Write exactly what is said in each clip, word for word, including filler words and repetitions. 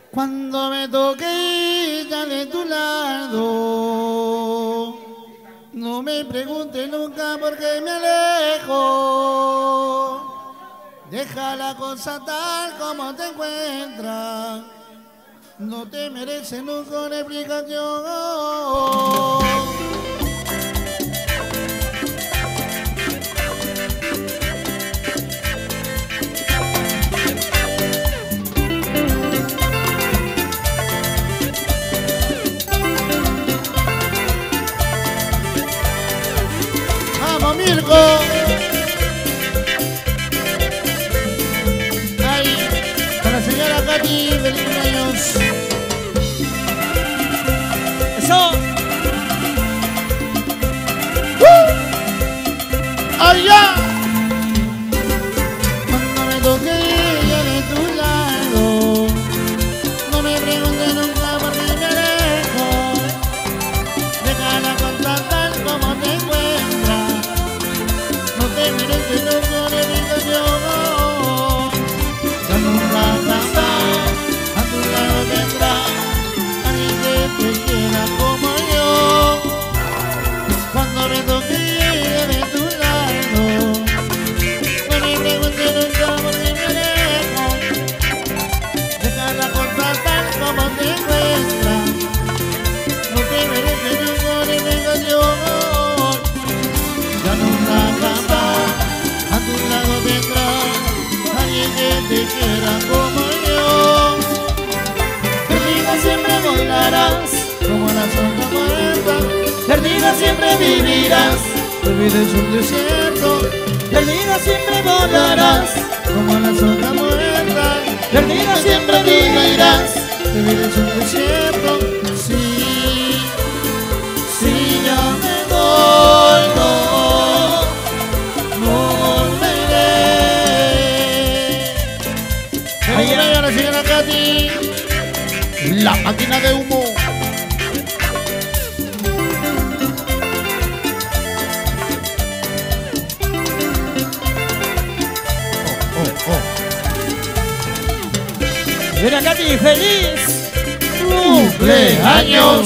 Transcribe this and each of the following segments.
Cuando me toque ya de tu lado, no me preguntes nunca por qué me alejo. Deja la cosa tal como te encuentras, no te mereces nunca una explicación. ¡Vamos, Mirko! Ahí, para la señora Katy, feliz cumpleaños. ¡Eso! ¡Uh! ¡Allá! Cuando me toque ya de tu lado, no me preguntes nunca por qué me alejo. Déjala contar tal como te encuentras, no te mereces nunca una explicación. Ya nunca jamás a tu lado tendrás alguien que te quiera como yo. Cuando me toque de tu lado, no me preguntes nunca por qué me alejo. Déjala contar tal como te encuentras, no te mereces nunca una explicación. Ya nunca jamás a tu lado tendrás alguien que te quiera como yo. Perdida siempre volarás como la sombra muerta, perdida siempre vivirás, tu vida es un desierto. Perdida siempre volarás como la sombra muerta, perdida siempre vivirás, tu vida es un desierto. Sí, sí, ya me voy, no, no volveré. Ahí a la señora Katy, la máquina de humo. Mira, Katy, feliz cumpleaños.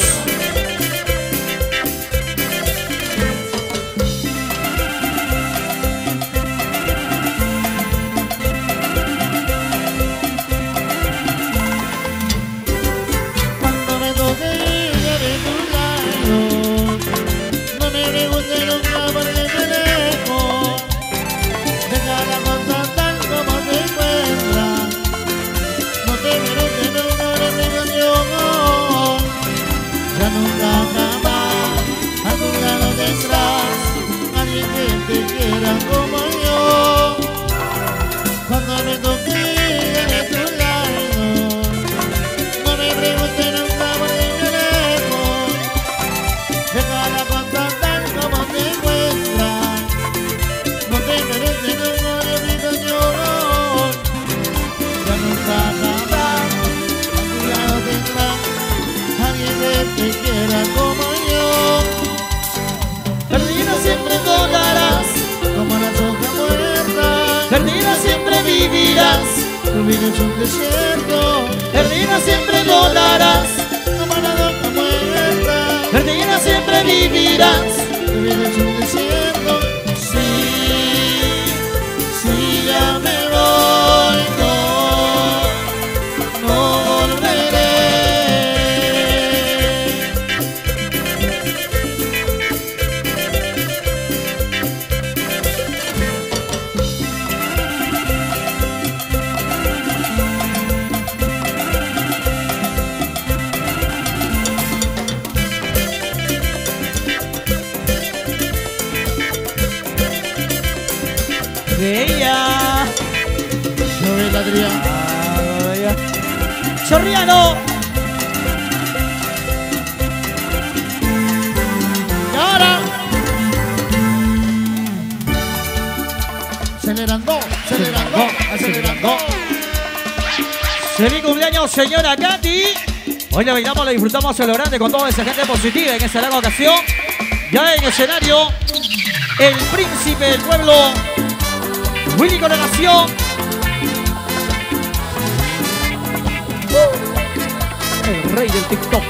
Cuando me toque de tu lado, no me preguntes nunca por qué me alejo. Déjala contar tal como te encuentras, no te mereces nunca una explicación. Ya nunca jamás a tu lado tendrás alguien que te quiera como yo. Cuando me toque de tu lado, no me preguntes nunca por qué me alejo. Déjala contar tal como te encuentras, no te mereces nunca una explicación. Ya nunca jamás a tu lado tendrás alguien que te quiera como yo. Perdida siempre volarás como la sombra muerta, perdida siempre vivirás, tu vida es un desierto. Perdida siempre volarás como la sombra muerta, perdida siempre vivirás, tu vida es un desierto. Sí, sí, ya me voy, no, no volveré. Bella. Joel Adrián. Ah, ya. Chorriano. Y ahora, acelerando, acelerando, acelerando. Feliz cumpleaños, señora Katy. Hoy la bailamos, la disfrutamos a lo grande con toda esa gente positiva en esta larga ocasión. Ya en escenario, el príncipe del pueblo, Willy Coronación. Uh. rey del TikTok.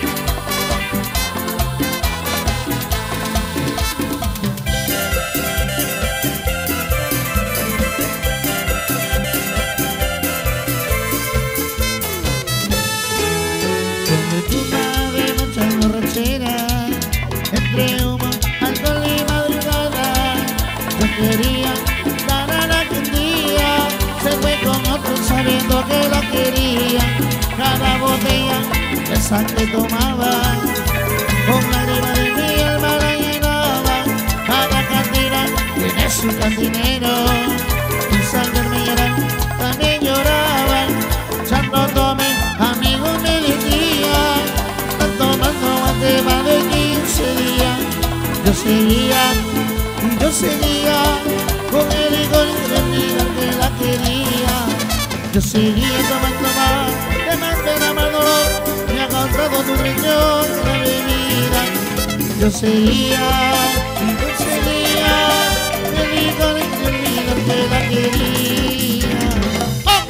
Entre humo, alcohol y madrugada, yo quería dar a la que un día se fue con otro sabiendo que la quería. Cada botella de esa que tomaba, con lágrimas de mi alma la llenaba. Cada cantina tiene su cantinero, y salverme llorar también lloraba. Ya no tome, amigo me decía, están tomando más de más de quince días. Yo seguía, y yo seguía, con el licor y el mirar que la quería. Yo seguía tomando más, de más pena, más dolor, me ha causado tu riñón la bebida. Yo seguía, y yo seguía, el licor y el mirar que la quería. ¡Oh!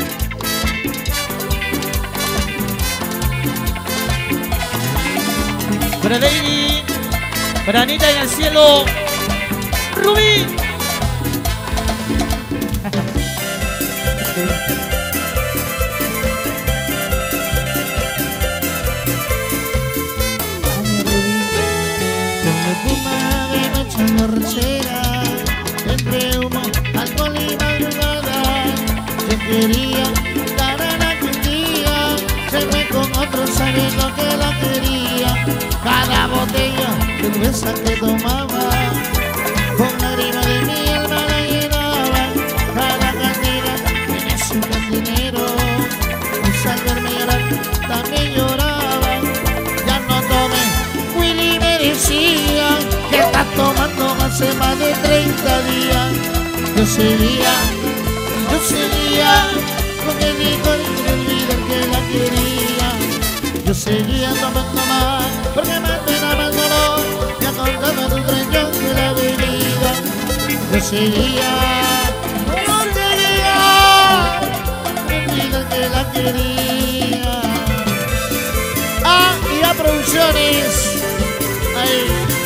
Para Lady, para Anita en el cielo, Rubí. Borrachera, entre humo, alcohol y madrugada, yo quería dar a la que un día se fue con otro sabiendo que la quería. Cada botella de cerveza que tomaba, con lágrimas de mi alma la llenaba. Cada cantina tiene su cantinero, y salverme llorar también lloraba. Ya no tomé, Willy me decía que estás tomando hace más de treinta días. Yo seguía, yo seguía, con el licor y el líder que la quería. Yo seguía tomando más, porque más pena, más dolor, me ha contado tu treñón de la bebida. Yo seguía, yo seguía, con el líder que la quería. Ah, y a Producciones, ahí.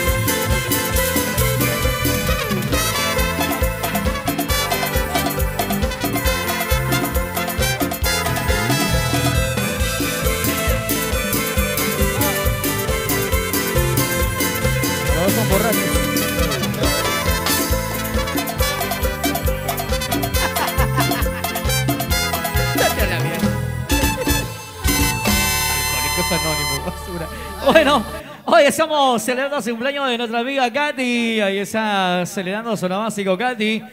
Son borrachos. Alcohólicos Anónimos, basura. Bueno, hoy estamos celebrando el cumpleaños de nuestra amiga Katy. Ahí está celebrando su básico Katy.